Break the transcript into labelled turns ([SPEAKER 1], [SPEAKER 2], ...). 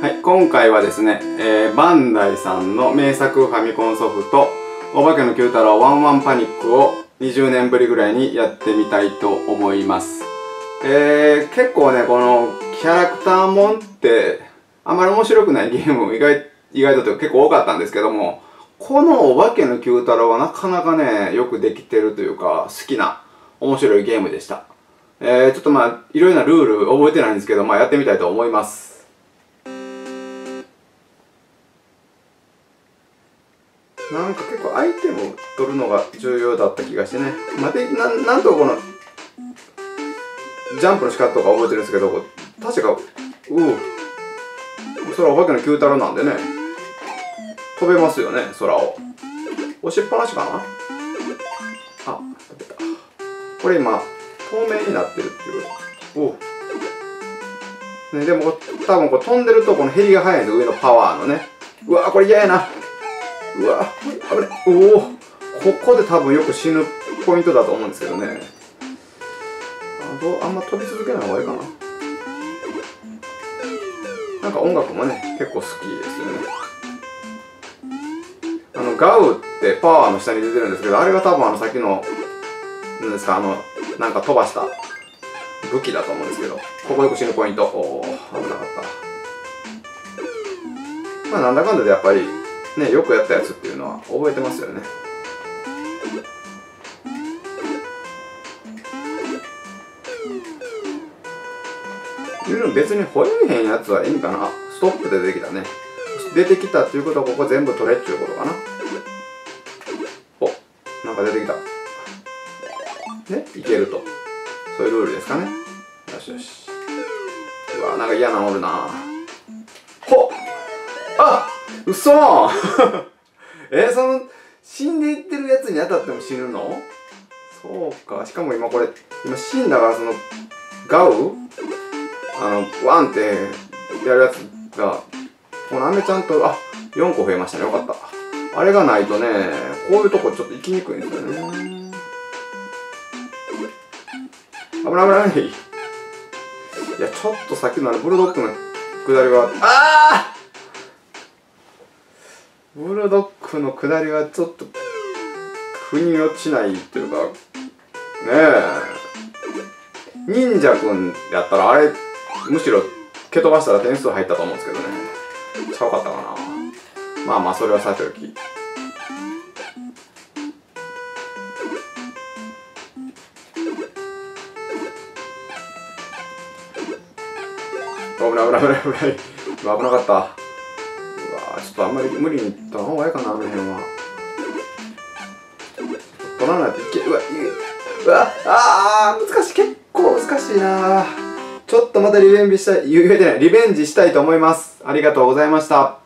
[SPEAKER 1] はい、今回はですね、バンダイさんの名作ファミコンソフトお化けの Q 太郎ワンワンパニックを20年ぶりぐらいにやってみたいと思います。結構ね、このキャラクターもんってあまり面白くないゲーム意外と結構多かったんですけども、このお化けの Q 太郎はなかなかね、よくできてるというか好きな面白いゲームでした。ちょっといろいろなルール覚えてないんですけど、やってみたいと思います。なんか結構アイテム取るのが重要だった気がしてね。なんとこのジャンプの仕方とか覚えてるんですけど、確かそれはお化けの Q 太郎なんでね、飛べますよね、空を。押しっぱなしかな。あ、飛べた。これ今透明になってるっていうこと。ね、でも多分飛んでるとこのヘリが速いんですよ、上のパワーのね。うわ、これ嫌やな。うわ、危ね。おお、ここで多分よく死ぬポイントだと思うんですけどね。あんま飛び続けない方がいいかな。なんか音楽もね、結構好きですよね。ガウってパワーの下に出てるんですけど、あれが多分さっきの、なんですか、なんか飛ばした武器だと思うんですけど、ここよく死ぬポイント。おお、危なかった。なんだかんだでやっぱり、ね、よくやったやつっていうのは覚えてますよね。別に吠えへんやつはいいんかな。ストップで出てきたね。出てきたっていうことはここ全部取れっていうことかな。お、なんか出てきた。ね、いけると。そういうルールですかね。よしよし。うわ、なんか嫌なのおるな。あ、うそー死んでいってるやつに当たっても死ぬの？そうか。しかも今死んだからガウワンってやるやつが、このアメちゃんと、4個増えましたね。よかった。あれがないとね、こういうとこちょっと行きにくいんですよね。危ない危ない。いや、ちょっとさっきのブルドッグの下りは、ブルドッグの下りはちょっと腑に落ちないというかねえ、忍者くんやったらあれむしろ蹴飛ばしたら点数入ったと思うんですけどね。ちゃうかったかな。それはさておき。危ない危なかった。うわー、ちょっとあんまり無理に取らん方がいいかな、あの辺は。取らないといけ、難しい、結構難しいな。ちょっとまたリベンジしたいと思います。ありがとうございました。